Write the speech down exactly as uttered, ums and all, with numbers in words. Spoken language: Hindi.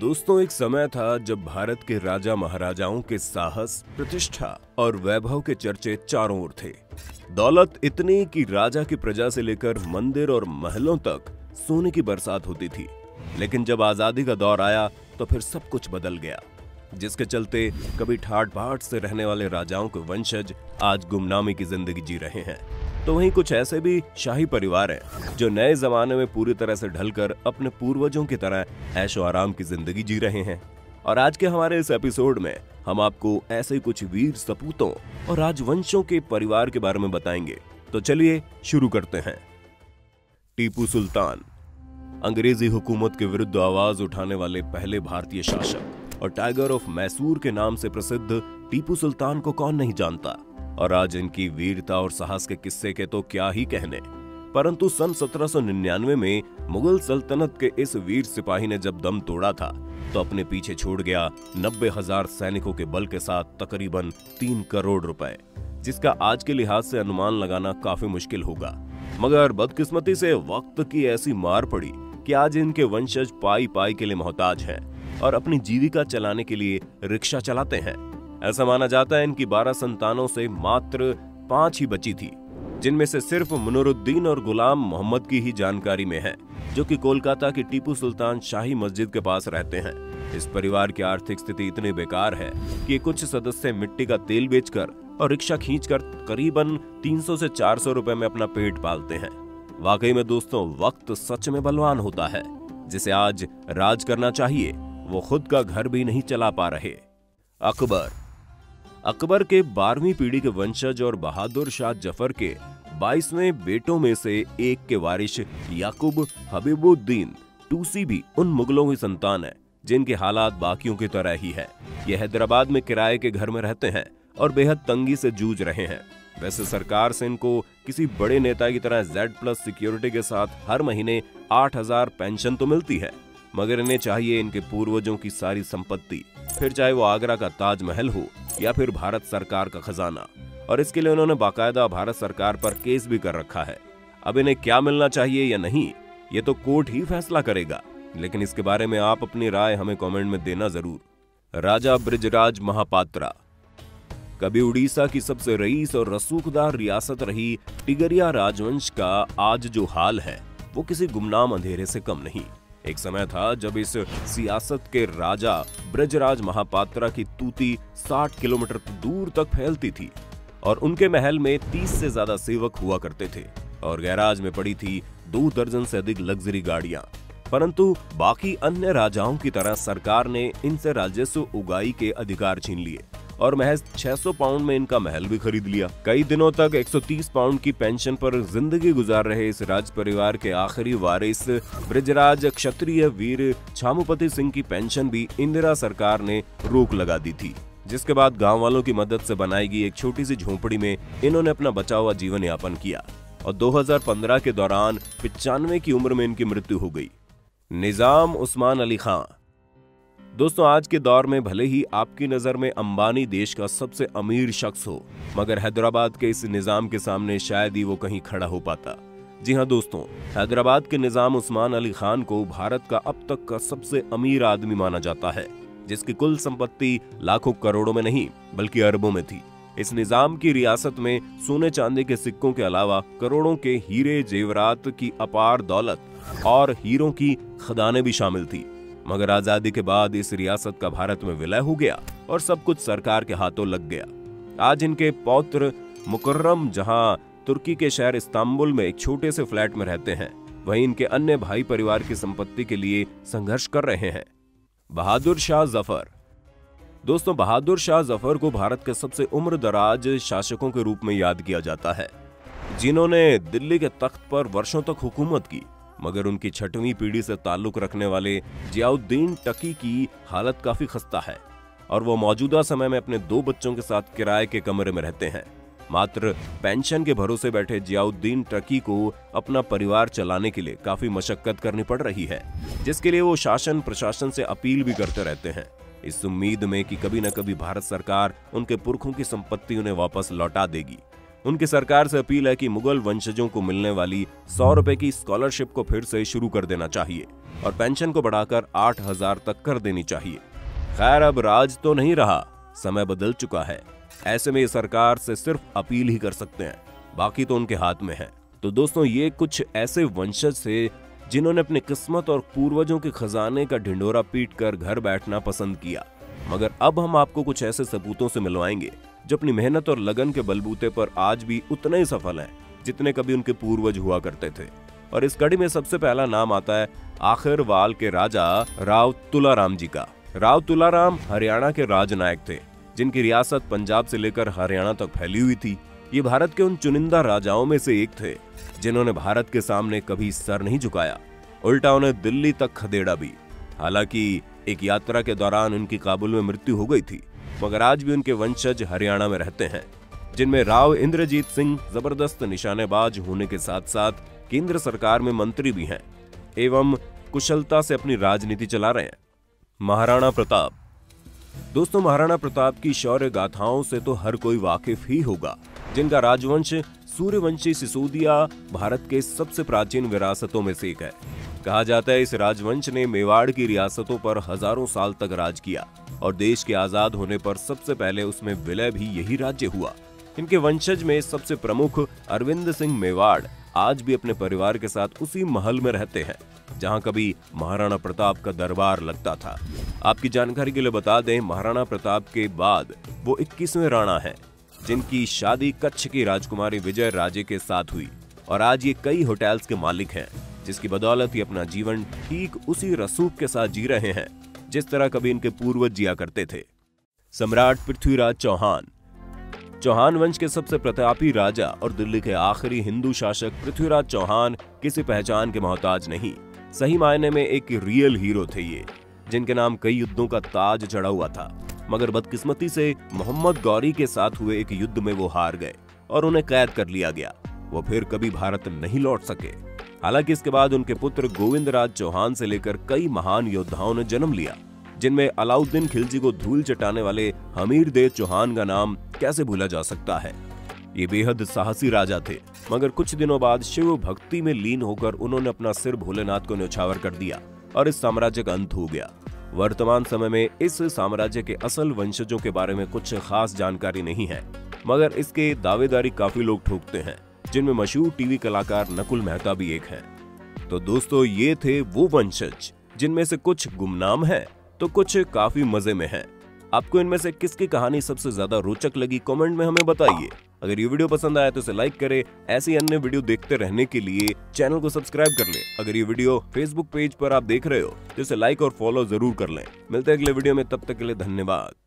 दोस्तों, एक समय था जब भारत के राजा महाराजाओं के साहस, प्रतिष्ठा और वैभव के चर्चे चारों ओर थे। दौलत इतनी कि राजा की प्रजा से लेकर मंदिर और महलों तक सोने की बरसात होती थी। लेकिन जब आजादी का दौर आया तो फिर सब कुछ बदल गया, जिसके चलते कभी ठाट बाट से रहने वाले राजाओं के वंशज आज गुमनामी की जिंदगी जी रहे हैं, तो वहीं कुछ ऐसे भी शाही परिवार हैं जो नए जमाने में पूरी तरह से ढलकर अपने पूर्वजों की तरह ऐशो आराम की जिंदगी जी रहे हैं। और आज के हमारे इस एपिसोड में हम आपको ऐसे कुछ वीर सपूतों और राजवंशों के परिवार के बारे में बताएंगे। तो चलिए शुरू करते हैं। टीपू सुल्तान, अंग्रेजी हुकूमत के विरुद्ध आवाज उठाने वाले पहले भारतीय शासक और टाइगर ऑफ मैसूर के नाम से प्रसिद्ध टीपू सुल्तान को कौन नहीं जानता। और आज इनकी वीरता और साहस के किस्से के तो क्या ही कहने। परंतु सन सत्रह सौ निन्यानवे में मुगल सल्तनत के इस वीर सिपाही ने जब दम तोड़ा था तो अपने पीछे छोड़ गया नब्बे हजार सैनिकों के बल के साथ तकरीबन तीन करोड़ रुपए, जिसका आज के लिहाज से अनुमान लगाना काफी मुश्किल होगा। मगर बदकिस्मती से वक्त की ऐसी मार पड़ी कि आज इनके वंशज पाई पाई के लिए मोहताज हैं और अपनी जीविका चलाने के लिए रिक्शा चलाते हैं। ऐसा माना जाता है इनकी बारह संतानों से मात्र पांच ही बची थी, जिनमें से सिर्फ मुनरुद्दीन और गुलाम मोहम्मद की ही जानकारी में है, जो कि कोलकाता की टीपू सुल्तान शाही मस्जिद के पास रहते हैं। इस परिवार की आर्थिक स्थिति इतनी बेकार है कि कुछ सदस्य मिट्टी का तेल बेचकर और रिक्शा खींचकर करीबन तीन सौ से चार सौ रुपए में अपना पेट पालते हैं। वाकई में दोस्तों, वक्त सच में बलवान होता है। जिसे आज राज करना चाहिए वो खुद का घर भी नहीं चला पा रहे। अकबर अकबर के बारहवीं पीढ़ी के वंशज और बहादुर शाह जफर के बाईसवें बेटों में से एक के वारिश याकूब हबीबुद्दीन टूसी भी उन मुगलों की संतान है जिनके हालात बाकियों की तरह ही है। ये हैदराबाद में किराए के घर में रहते हैं और बेहद तंगी से जूझ रहे हैं। वैसे सरकार से इनको किसी बड़े नेता की तरह जेड प्लस सिक्योरिटी के साथ हर महीने आठ हजार पेंशन तो मिलती है, मगर इन्हें चाहिए इनके पूर्वजों की सारी संपत्ति, फिर चाहे वो आगरा का ताजमहल हो या फिर भारत सरकार का खजाना। और इसके लिए उन्होंने बाकायदा भारत सरकार पर केस भी कर रखा है। अब इन्हें क्या मिलना चाहिए या नहीं, ये तो कोर्ट ही फैसला करेगा, लेकिन इसके बारे में आप अपनी राय हमें कमेंट में देना जरूर। राजा बृजराज महापात्रा, कभी उड़ीसा की सबसे रईस और रसूखदार रियासत रही टिगरिया राजवंश का आज जो हाल है वो किसी गुमनाम अंधेरे से कम नहीं। एक समय था जब इस सियासत के राजा बृजराज महापात्रा की तूती साठ किलोमीटर दूर तक फैलती थी और उनके महल में तीस से ज्यादा सेवक हुआ करते थे और गैराज में पड़ी थी दो दर्जन से अधिक लग्जरी गाड़ियां। परंतु बाकी अन्य राजाओं की तरह सरकार ने इनसे राजस्व उगाही के अधिकार छीन लिए और महज छह सौ पाउंड में इनका महल भी खरीद लिया। कई दिनों तक एक सौ तीस पाउंड की पेंशन पर जिंदगी गुजार रहे इस राज परिवार के आखिरी वारिस बृजराज क्षत्रिय वीर छामुपति सिंह की पेंशन भी इंदिरा सरकार ने रोक लगा दी थी, जिसके बाद गांव वालों की मदद से बनाई गई एक छोटी सी झोंपड़ी में इन्होंने अपना बचा हुआ जीवन यापन किया और दो हज़ार पंद्रह के दौरान पिचानवे की उम्र में इनकी मृत्यु हो गई। निजाम उस्मान अली खां, दोस्तों आज के दौर में भले ही आपकी नजर में अंबानी देश का सबसे अमीर शख्स हो, मगर हैदराबाद के इस निजाम के सामने शायद ही वो कहीं खड़ा हो पाता। जी हां दोस्तों, हैदराबाद के निजाम उस्मान अली खान को भारत का अब तक का सबसे अमीर आदमी माना जाता है, जिसकी कुल संपत्ति लाखों करोड़ों में नहीं बल्कि अरबों में थी। इस निजाम की रियासत में सोने चांदी के सिक्कों के अलावा करोड़ों के हीरे जेवरात की अपार दौलत और हीरों की खदानें भी शामिल थी। मगर आजादी के बाद इस रियासत का भारत में विलय हो गया और सब कुछ सरकार के हाथों लग गया। आज इनके पौत्र मुकर्रम जहां तुर्की के शहर इस्तांबुल में एक छोटे से फ्लैट में रहते हैं, वहीं इनके अन्य भाई परिवार की संपत्ति के लिए संघर्ष कर रहे हैं। बहादुर शाह जफर, दोस्तों बहादुर शाह जफर को भारत के सबसे उम्र दराज शासकों के रूप में याद किया जाता है, जिन्होंने दिल्ली के तख्त पर वर्षों तक हुकूमत की। मगर उनकी छठवीं पीढ़ी से ताल्लुक रखने वाले जियाउद्दीन टकी की हालत काफी खस्ता है और वो मौजूदा समय में अपने दो बच्चों के साथ किराए के कमरे में रहते हैं। मात्र पेंशन के भरोसे बैठे जियाउद्दीन टकी को अपना परिवार चलाने के लिए काफी मशक्कत करनी पड़ रही है, जिसके लिए वो शासन प्रशासन से अपील भी करते रहते हैं, इस उम्मीद में कि कभी न कभी भारत सरकार उनके पुरखों की संपत्ति उन्हें वापस लौटा देगी। उनकी सरकार से अपील है कि मुगल वंशजों को मिलने वाली सौ रुपए की स्कॉलरशिप को फिर से शुरू कर देना चाहिए और पेंशन को बढ़ाकर आठ हजार तक कर देनी चाहिए। खैर, अब राज तो नहीं रहा, समय बदल चुका है। ऐसे में ये सरकार से सिर्फ अपील ही कर सकते हैं, बाकी तो उनके हाथ में है। तो दोस्तों, ये कुछ ऐसे वंशज थे जिन्होंने अपनी किस्मत और पूर्वजों के खजाने का ढिंढोरा पीट कर घर बैठना पसंद किया। मगर अब हम आपको कुछ ऐसे सपूतों से मिलवाएंगे जो अपनी मेहनत और लगन के बलबूते पर आज भी उतने ही सफल हैं जितने कभी उनके पूर्वज हुआ करते थे। और इस कड़ी में सबसे पहला नाम आता है आखिरवाल के राजा राव तुलाराम जी का। राव तुलाराम हरियाणा के राजनायक थे जिनकी रियासत पंजाब से लेकर हरियाणा तक फैली हुई थी। ये भारत के उन चुनिंदा राजाओं में से एक थे जिन्होंने भारत के सामने कभी सर नहीं झुकाया, उल्टा उन्हें दिल्ली तक खदेड़ा भी। हालांकि एक यात्रा के दौरान उनकी काबुल में मृत्यु हो गई थी, मगर आज भी उनके वंशज हरियाणा में रहते हैं, जिनमें राव इंद्रजीत सिंह जबरदस्त निशानेबाज होने के साथ साथ केंद्र सरकार में मंत्री भी हैं एवं कुशलता से अपनी राजनीति चला रहे हैं। महाराणा प्रताप। दोस्तों, महाराणा प्रताप की शौर्य गाथाओं से तो हर कोई वाकिफ ही होगा, जिनका राजवंश सूर्यवंशी सिसोदिया भारत के सबसे प्राचीन विरासतों में से एक है। कहा जाता है इस राजवंश ने मेवाड़ की रियासतों पर हजारों साल तक राज किया और देश के आजाद होने पर सबसे पहले उसमें विलय भी यही राज्य हुआ। इनके वंशज में सबसे प्रमुख अरविंद सिंह मेवाड़ आज भी अपने परिवार के साथ उसी महल में रहते हैं जहां कभी महाराणा प्रताप का दरबार लगता था। आपकी जानकारी के लिए बता दें, महाराणा प्रताप के बाद वो इक्कीसवें राणा हैं जिनकी शादी कच्छ की राजकुमारी विजय राजे के साथ हुई और आज ये कई होटल्स के मालिक हैं, जिसकी बदौलत ये अपना जीवन ठीक उसी रसूख के साथ जी रहे हैं जिस तरह कभी इनके पूर्वज जिया करते थे। सम्राट पृथ्वीराज चौहान। चौहान वंश के सबसे प्रतापी राजा और दिल्ली के आखिरी हिंदू शासक पृथ्वीराज चौहान किसी पहचान के मोहताज नहीं, सही मायने में एक रियल हीरो थे ये, जिनके नाम कई युद्धों का ताज चढ़ा हुआ था। मगर बदकिस्मती से मोहम्मद गौरी के साथ हुए एक युद्ध में वो हार गए और उन्हें कैद कर लिया गया। वो फिर कभी भारत नहीं लौट सके। हालांकि इसके बाद उनके पुत्र गोविंदराज चौहान से लेकर कई महान योद्धाओं ने जन्म लिया, जिनमें अलाउद्दीन खिलजी को धूल चटाने वाले हमीर देव चौहान का नाम कैसे भूला जा सकता है। ये बेहद साहसी राजा थे, मगर कुछ दिनों बाद शिव भक्ति में लीन होकर उन्होंने अपना सिर भोलेनाथ को न्यौछावर कर दिया और इस साम्राज्य का अंत हो गया। वर्तमान समय में इस साम्राज्य के असल वंशजों के बारे में कुछ खास जानकारी नहीं है, मगर इसके दावेदारी काफी लोग ठोकते हैं, जिनमें मशहूर टीवी कलाकार नकुल मेहता भी एक हैं। तो दोस्तों, ये थे वो वंशज जिनमें से कुछ गुमनाम हैं तो कुछ काफी मजे में हैं। आपको इनमें से किसकी कहानी सबसे ज्यादा रोचक लगी, कमेंट में हमें बताइए। अगर ये वीडियो पसंद आया तो इसे लाइक करें। ऐसी अन्य वीडियो देखते रहने के लिए चैनल को सब्सक्राइब कर लें। अगर ये वीडियो फेसबुक पेज पर आप देख रहे हो तो इसे लाइक और फॉलो जरूर कर लें। मिलते हैं अगले वीडियो में, तब तक के लिए धन्यवाद।